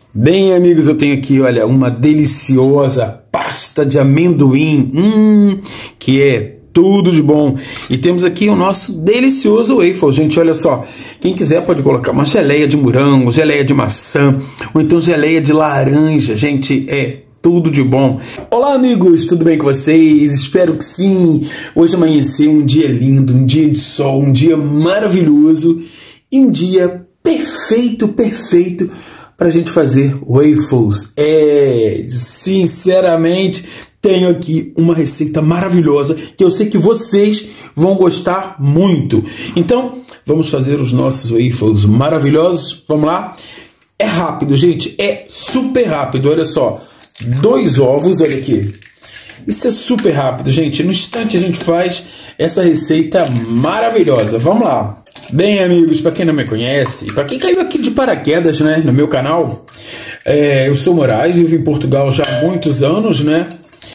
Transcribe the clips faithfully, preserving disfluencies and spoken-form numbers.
Bem, amigos, eu tenho aqui, olha, uma deliciosa pasta de amendoim, hum, que é tudo de bom. E temos aqui o nosso delicioso waffle, gente, olha só. Quem quiser pode colocar uma geleia de morango, geleia de maçã, ou então geleia de laranja, gente, é tudo de bom. Olá, amigos, tudo bem com vocês? Espero que sim. Hoje amanheceu um dia lindo, um dia de sol, um dia maravilhoso e um dia perfeito, perfeito para a gente fazer waffles. É, sinceramente, tenho aqui uma receita maravilhosa que eu sei que vocês vão gostar muito. Então, vamos fazer os nossos waffles maravilhosos. Vamos lá? É rápido, gente, é super rápido, olha só. Dois ovos, olha aqui. Isso é super rápido, gente. No instante a gente faz essa receita maravilhosa. Vamos lá. Bem, amigos, para quem não me conhece, para quem caiu aqui de paraquedas, né, no meu canal, é, eu sou Moraes, vivo em Portugal já há muitos anos, né?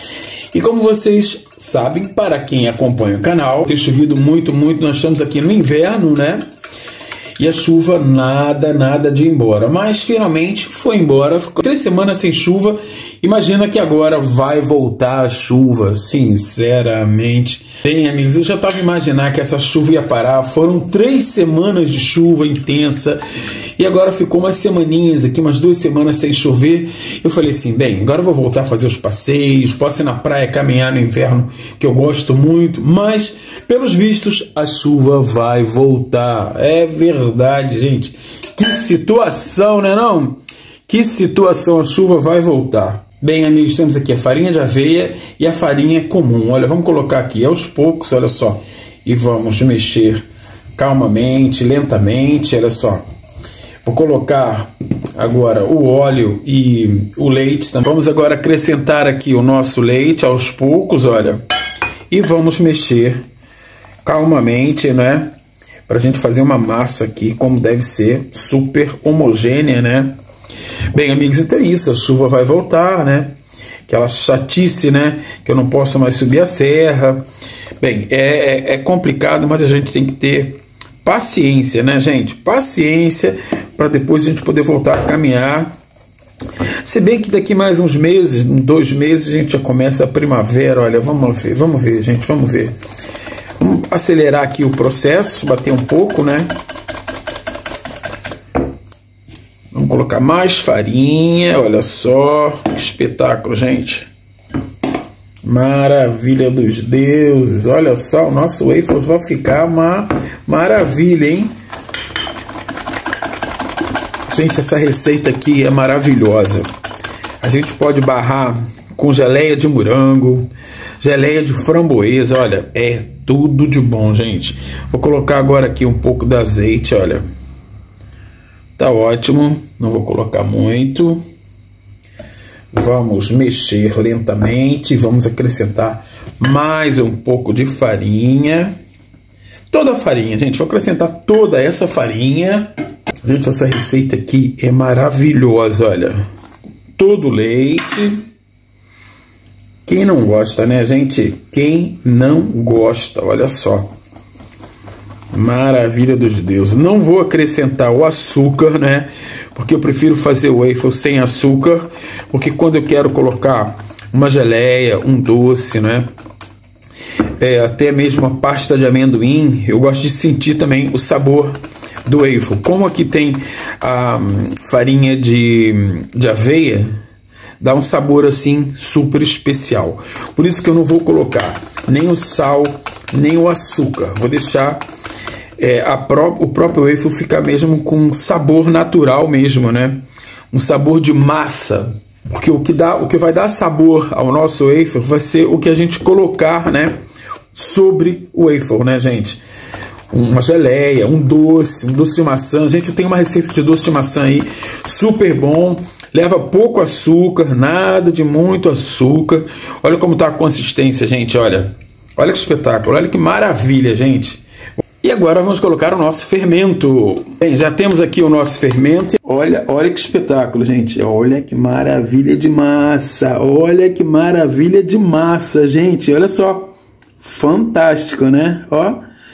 E como vocês sabem, para quem acompanha o canal, tem chovido muito, muito. Nós estamos aqui no inverno, né? E a chuva nada, nada de ir embora. Mas finalmente foi embora. Ficou três semanas sem chuva. Imagina que agora vai voltar a chuva. Sinceramente. Bem, amigos, eu já estava imaginando que essa chuva ia parar. Foram três semanas de chuva intensa. E agora ficou umas semaninhas aqui, umas duas semanas sem chover. Eu falei assim, bem, agora eu vou voltar a fazer os passeios. Posso ir na praia caminhar no inverno, que eu gosto muito. Mas, pelos vistos, a chuva vai voltar. É verdade, gente. Que situação, né não? Que situação, a chuva vai voltar. Bem, amigos, temos aqui a farinha de aveia e a farinha comum. Olha, vamos colocar aqui aos poucos, olha só. E vamos mexer calmamente, lentamente, olha só. Vou colocar agora o óleo e o leite. Vamos agora acrescentar aqui o nosso leite aos poucos, olha. E vamos mexer calmamente, né? Para a gente fazer uma massa aqui, como deve ser, super homogênea, né? Bem, amigos, então é isso. A chuva vai voltar, né? Aquela chatice, né? Que eu não posso mais subir a serra. Bem, é, é complicado, mas a gente tem que ter paciência, né, gente? Paciência para depois a gente poder voltar a caminhar. Se bem que daqui mais uns meses, dois meses, a gente já começa a primavera. Olha, vamos ver, vamos ver, gente, vamos ver. Vamos acelerar aqui o processo, bater um pouco, né? Vamos colocar mais farinha, olha só, que espetáculo, gente. Maravilha dos deuses, olha só, o nosso waffle vai ficar uma maravilha, hein? Gente, essa receita aqui é maravilhosa. A gente pode barrar com geleia de morango, geleia de framboesa, olha, é tudo de bom, gente. Vou colocar agora aqui um pouco de azeite, olha. Tá ótimo, não vou colocar muito. Vamos mexer lentamente, vamos acrescentar mais um pouco de farinha. Toda a farinha, gente, vou acrescentar toda essa farinha. Gente, essa receita aqui é maravilhosa, olha. Todo leite. Quem não gosta, né, gente? Quem não gosta, olha só. Maravilha dos deuses. Não vou acrescentar o açúcar, né? Porque eu prefiro fazer o waffle sem açúcar. Porque quando eu quero colocar uma geleia, um doce, né? É, até mesmo uma pasta de amendoim, eu gosto de sentir também o sabor do waffle. Como aqui tem a farinha de, de aveia, dá um sabor assim super especial. Por isso que eu não vou colocar nem o sal, nem o açúcar. Vou deixar é, a pró o próprio waffle ficar mesmo com sabor natural mesmo, né? Um sabor de massa. Porque o que, dá, o que vai dar sabor ao nosso waffle vai ser o que a gente colocar, né, sobre o waffle, né, gente? Uma geleia, um doce, um doce de maçã. Gente, eu tenho uma receita de doce de maçã aí, super bom. Leva pouco açúcar, nada de muito açúcar. Olha como tá a consistência, gente, olha. Olha que espetáculo, olha que maravilha, gente. E agora vamos colocar o nosso fermento. Bem, já temos aqui o nosso fermento. Olha, olha que espetáculo, gente. Olha que maravilha de massa. Olha que maravilha de massa, gente. Olha só. Fantástico, né? Ó.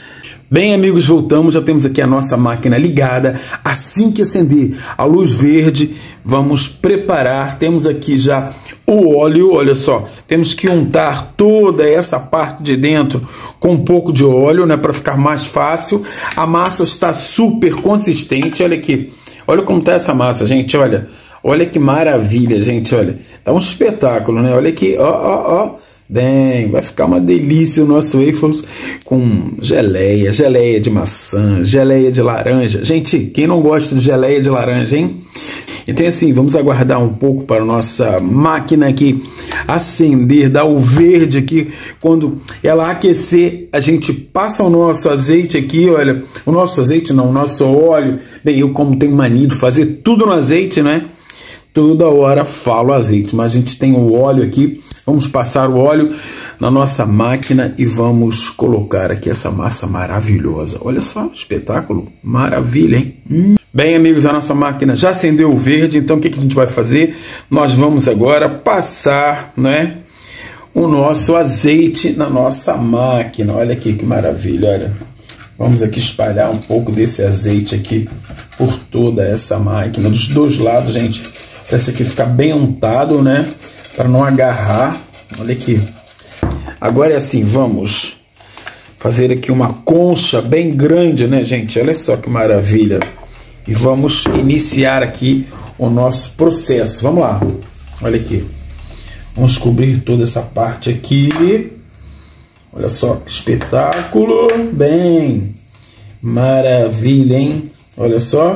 Bem, amigos, voltamos, já temos aqui a nossa máquina ligada. Assim que acender a luz verde, vamos preparar. Temos aqui já o óleo, olha só. Temos que untar toda essa parte de dentro com um pouco de óleo, né, para ficar mais fácil. A massa está super consistente, olha aqui. Olha como está essa massa, gente, olha. Olha que maravilha, gente, olha. Tá um espetáculo, né? Olha aqui, ó, ó, ó. Bem, vai ficar uma delícia o nosso waffles com geleia, geleia de maçã, geleia de laranja. Gente, quem não gosta de geleia de laranja, hein? Então assim, vamos aguardar um pouco para a nossa máquina aqui acender, dar o verde aqui. Quando ela aquecer, a gente passa o nosso azeite aqui, olha. O nosso azeite não, o nosso óleo. Bem, eu como tenho mania de fazer tudo no azeite, né? Toda hora falo azeite, mas a gente tem o óleo aqui. Vamos passar o óleo na nossa máquina e vamos colocar aqui essa massa maravilhosa. Olha só, espetáculo, maravilha, hein? Hum. Bem, amigos, a nossa máquina já acendeu o verde, então o que, que a gente vai fazer? Nós vamos agora passar, né, o nosso azeite na nossa máquina. Olha aqui que maravilha, olha. Vamos aqui espalhar um pouco desse azeite aqui por toda essa máquina, dos dois lados, gente. Para esse aqui ficar bem untado, né? Para não agarrar. Olha aqui. Agora é assim, vamos fazer aqui uma concha bem grande, né, gente? Olha só que maravilha. E vamos iniciar aqui o nosso processo. Vamos lá. Olha aqui. Vamos cobrir toda essa parte aqui. Olha só que espetáculo. Bem, maravilha, hein? Olha só.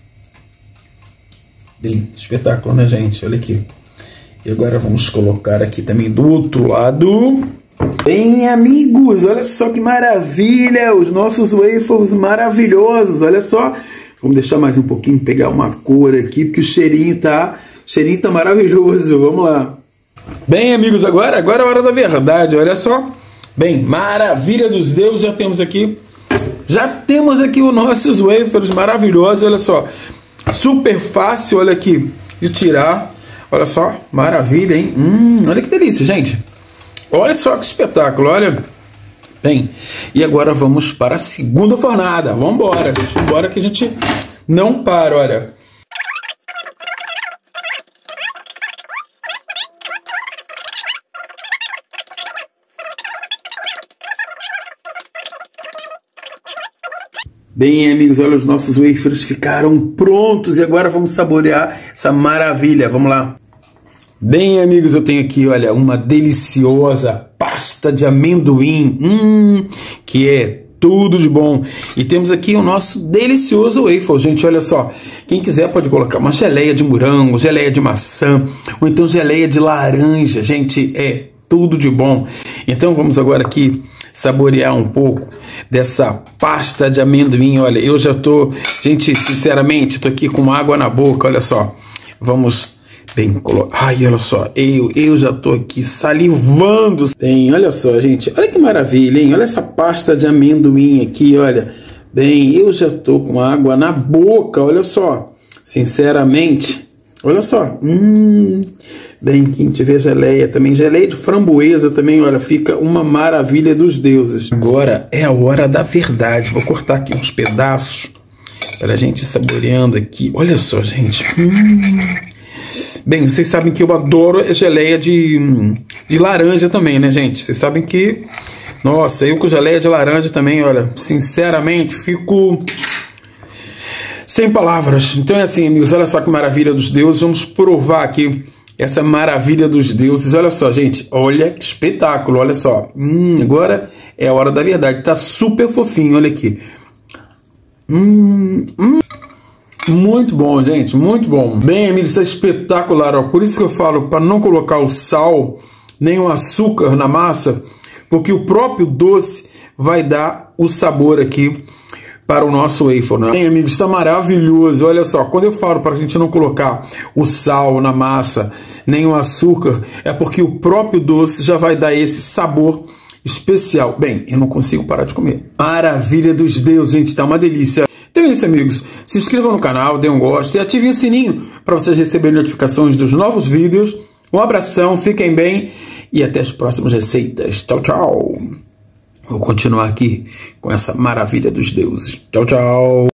Bem, espetáculo, né, gente? Olha aqui. E agora vamos colocar aqui também do outro lado. Bem, amigos, olha só que maravilha. Os nossos waffles maravilhosos. Olha só. Vamos deixar mais um pouquinho, pegar uma cor aqui, porque o cheirinho tá, o cheirinho tá maravilhoso. Vamos lá. Bem, amigos, agora, agora é a hora da verdade. Olha só. Bem, maravilha dos deuses, já temos aqui, já temos aqui os nossos wafers maravilhosos, olha só, super fácil, olha aqui, de tirar, olha só, maravilha, hein? Hum, olha que delícia, gente, olha só que espetáculo, olha. Bem, e agora vamos para a segunda fornada, vamos embora, gente, vamos embora que a gente não para, olha. Bem, amigos, olha, os nossos wafers ficaram prontos e agora vamos saborear essa maravilha. Vamos lá. Bem, amigos, eu tenho aqui, olha, uma deliciosa pasta de amendoim, hum, que é tudo de bom. E temos aqui o nosso delicioso waffle, gente, olha só. Quem quiser pode colocar uma geleia de morango, geleia de maçã, ou então geleia de laranja, gente, é tudo de bom. Então vamos agora aqui saborear um pouco dessa pasta de amendoim. Olha, eu já tô, gente, sinceramente, tô aqui com água na boca, olha só. Vamos bem colocar. Ai, olha só, eu, eu já tô aqui salivando. Bem, olha só, gente, olha que maravilha, hein? Olha essa pasta de amendoim aqui, olha. Bem, eu já tô com água na boca, olha só. Sinceramente, olha só. Hum... Bem, quem tiver geleia também, geleia de framboesa também, olha, fica uma maravilha dos deuses. Agora é a hora da verdade. Vou cortar aqui uns pedaços para a gente saboreando aqui. Olha só, gente. Hum. Bem, vocês sabem que eu adoro geleia de, de laranja também, né, gente? Vocês sabem que, nossa, eu com geleia de laranja também, olha, sinceramente, fico sem palavras. Então é assim, amigos, olha só que maravilha dos deuses. Vamos provar aqui essa maravilha dos deuses. Olha só, gente, olha que espetáculo, olha só. Hum, agora é a hora da verdade, tá super fofinho, olha aqui. Hum, hum. Muito bom, gente, muito bom. Bem, amigos, isso é espetacular, ó. Por isso que eu falo para não colocar o sal, nem o açúcar na massa, porque o próprio doce vai dar o sabor aqui para o nosso waffle, né? Bem, amigos, está maravilhoso. Olha só, quando eu falo para a gente não colocar o sal na massa, nem o açúcar, é porque o próprio doce já vai dar esse sabor especial. Bem, eu não consigo parar de comer. Maravilha dos deuses, gente, tá uma delícia. Então é isso, amigos. Se inscrevam no canal, dêem um gosto e ativem o sininho para vocês receberem notificações dos novos vídeos. Um abração, fiquem bem e até as próximas receitas. Tchau, tchau. Vou continuar aqui com essa maravilha dos deuses. Tchau, tchau.